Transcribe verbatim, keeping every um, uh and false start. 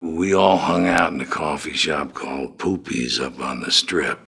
We all hung out in a coffee shop called Poopies up on the strip.